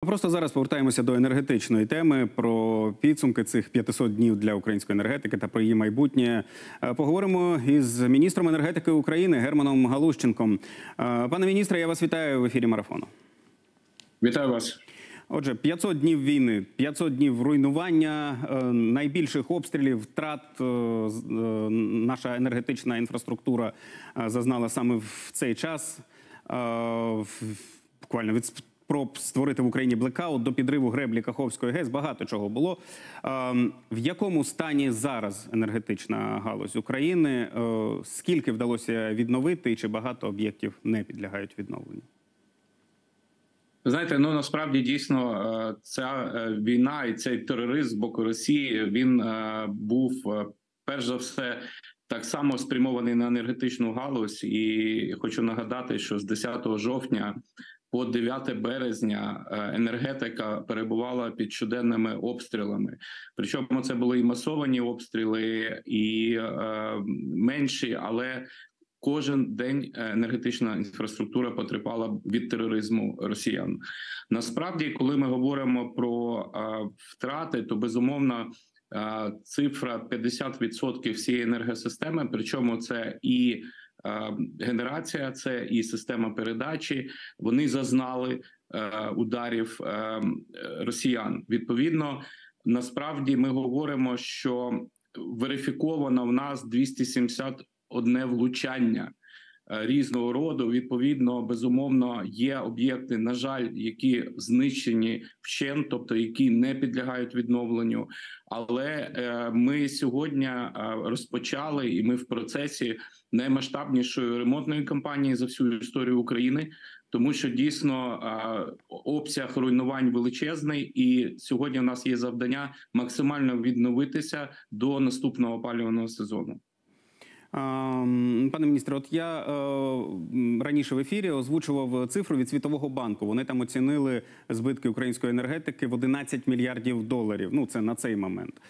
Просто зараз повертаємося до енергетичної теми, про підсумки цих 500 днів для української енергетики та про її майбутнє. Поговоримо із міністром енергетики України Германом Галущенком. Пане міністре, я вас вітаю в ефірі Марафону. Вітаю вас. Отже, 500 днів війни, 500 днів руйнування, найбільших обстрілів, втрат наша енергетична інфраструктура зазнала саме в цей час. Буквально від спроб створити в Україні блекаут до підриву греблі Каховської ГЕС, багато чого було. В якому стані зараз енергетична галузь України? Скільки вдалося відновити і чи багато об'єктів не підлягають відновленню? Знаєте, насправді дійсно ця війна і цей тероризм з боку Росії, він був перш за все так само спрямований на енергетичну галузь. І хочу нагадати, що з 10 жовтня по 9 березня енергетика перебувала під щоденними обстрілами. Причому це були і масовані обстріли, і менші, але кожен день енергетична інфраструктура потерпала від тероризму росіян. Насправді, коли ми говоримо про втрати, то безумовно цифра 50% всієї енергосистеми, причому це і генерація, це і система передачі, вони зазнали ударів росіян. Відповідно, насправді ми говоримо, що верифіковано в нас 271 влучання різного роду. Відповідно, безумовно, є об'єкти, на жаль, які знищені вщент, тобто які не підлягають відновленню. Але ми сьогодні розпочали, і ми в процесі наймасштабнішої ремонтної кампанії за всю історію України, тому що дійсно обсяг руйнувань величезний, і сьогодні у нас є завдання максимально відновитися до наступного опалювального сезону. Пане міністре, от я раніше в ефірі озвучував цифру від Світового банку. Вони там оцінили збитки української енергетики в 11 мільярдів доларів. Ну, це на цей момент.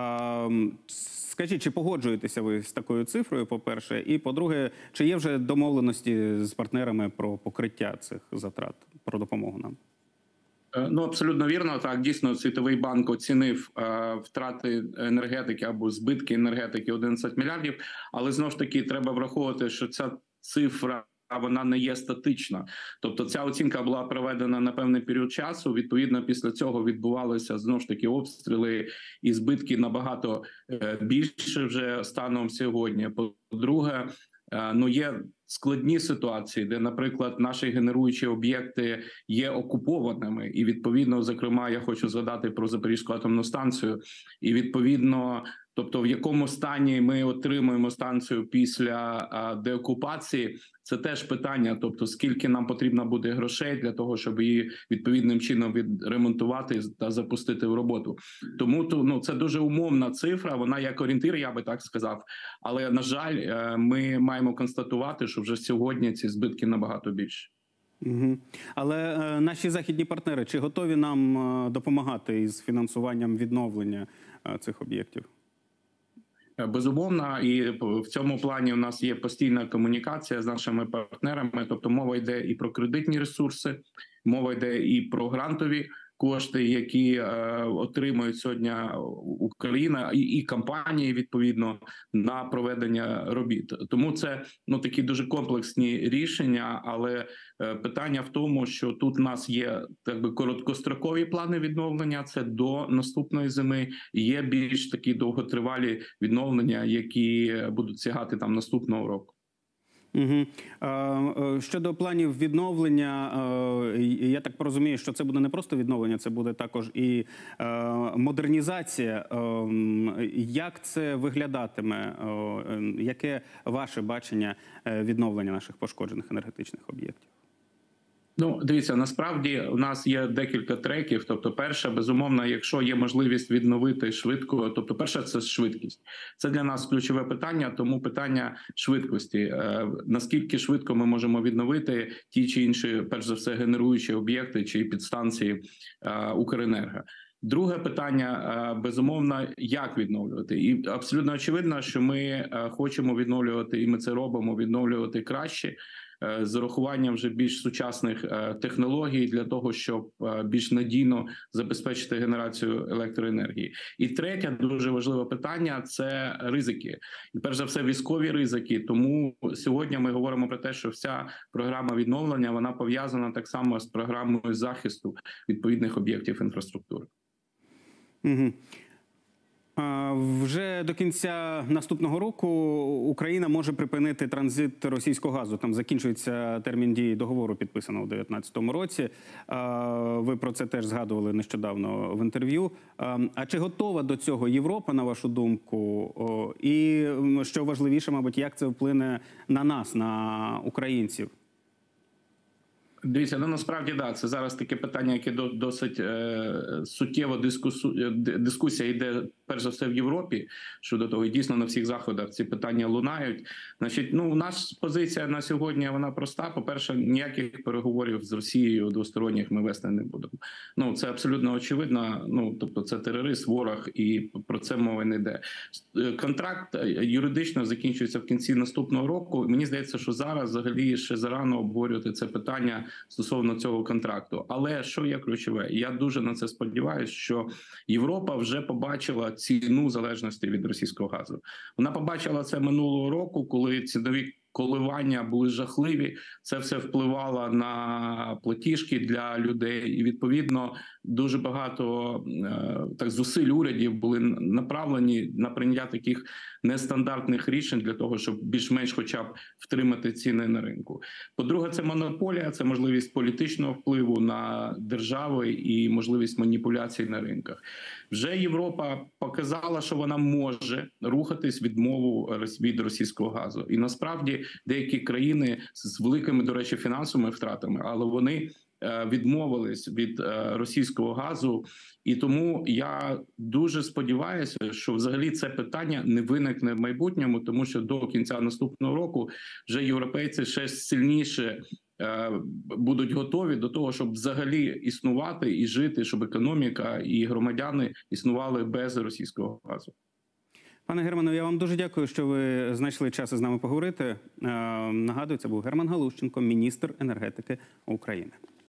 Скажіть, чи погоджуєтеся ви з такою цифрою, по-перше? І, по-друге, чи є вже домовленості з партнерами про покриття цих затрат, про допомогу нам? Абсолютно вірно. Так, дійсно, Світовий банк оцінив втрати енергетики або збитки енергетики 11 мільярдів. Але, знову ж таки, треба враховувати, що ця цифра, вона не є статична. Тобто ця оцінка була проведена на певний період часу. Відповідно, після цього відбувалися, знову ж таки, обстріли і збитки набагато більше вже станом сьогодні. По-друге, є складні ситуації, де, наприклад, наші генеруючі об'єкти є окупованими. І, відповідно, зокрема, я хочу згадати про Запорізьку атомну станцію. І, відповідно, тобто в якому стані ми отримуємо станцію після деокупації, це теж питання. Тобто, скільки нам потрібно буде грошей для того, щоб її відповідним чином відремонтувати та запустити в роботу. Тому це дуже умовна цифра, вона як орієнтир, я би так сказав. Але, на жаль, ми маємо констатувати, що вже сьогодні ці збитки набагато більше. Але наші західні партнери, чи готові нам допомагати із фінансуванням відновлення цих об'єктів? Безумовно, і в цьому плані у нас є постійна комунікація з нашими партнерами. Тобто мова йде і про кредитні ресурси, мова йде і про грантові кошти, які отримують сьогодні Україна і компанії, відповідно, на проведення робіт. Тому це такі дуже комплексні рішення, але питання в тому, що тут у нас є короткострокові плани відновлення, це до наступної зими, є більш такі довготривалі відновлення, які будуть сягати наступного року. Щодо планів відновлення, я так розумію, що це буде не просто відновлення, це буде також і модернізація. Як це виглядатиме? Яке ваше бачення відновлення наших пошкоджених енергетичних об'єктів? Дивіться, насправді у нас є декілька треків. Тобто, перше, безумовно, якщо є можливість відновити швидко, тобто, перше, це швидкість. Це для нас ключове питання, тому питання швидкості. Наскільки швидко ми можемо відновити ті чи інші, перш за все, генеруючі об'єкти чи підстанції Укренерго. Друге питання, безумовно, як відновлювати. І абсолютно очевидно, що ми хочемо відновлювати, і ми це робимо, відновлювати краще. з урахуванням вже більш сучасних технологій для того, щоб більш надійно забезпечити генерацію електроенергії. І третє дуже важливе питання – це ризики. І перш за все військові ризики. Тому сьогодні ми говоримо про те, що вся програма відновлення вона пов'язана так само з програмою захисту відповідних об'єктів інфраструктури. Угу. Вже до кінця наступного року Україна може припинити транзит російського газу. Там закінчується термін дії договору, підписаного у 2019 році. Ви про це теж згадували нещодавно в інтерв'ю. А чи готова до цього Європа, на вашу думку? І, що важливіше, мабуть, як це вплине на нас, на українців? Дивіться, насправді, да, це зараз таке питання, яке досить суттєво дискусія йде, перш за все, в Європі щодо того. І дійсно на всіх заходах ці питання лунають. Значить, наша позиція на сьогодні, вона проста. По-перше, ніяких переговорів з Росією двосторонніх ми вести не будемо. Це абсолютно очевидно. Тобто це терорист, ворог, і про це мова не йде. Контракт юридично закінчується в кінці наступного року. Мені здається, що зараз взагалі ще зарано обговорювати це питання стосовно цього контракту. Але що є ключове? Я дуже на це сподіваюся, що Європа вже побачила ціну залежності від російського газу. Вона побачила це минулого року, коли цінові коливання були жахливі. Це все впливало на платіжки для людей. І, відповідно, дуже багато зусиль урядів були направлені на прийняття таких нестандартних рішень для того, щоб більш-менш хоча б втримати ціни на ринку. По-друге, це монополія, це можливість політичного впливу на держави і можливість маніпуляцій на ринках. Вже Європа показала, що вона може рухатись відмову від російського газу. І насправді деякі країни з великими, до речі, фінансовими втратами, але вони відмовились від російського газу. І тому я дуже сподіваюся, що взагалі це питання не виникне в майбутньому, тому що до кінця наступного року вже європейці ще сильніше будуть готові до того, щоб взагалі існувати і жити, щоб економіка і громадяни існували без російського газу. Пане Германе, я вам дуже дякую, що ви знайшли час із нами поговорити. Нагадую, це був Герман Галущенко, міністр енергетики України.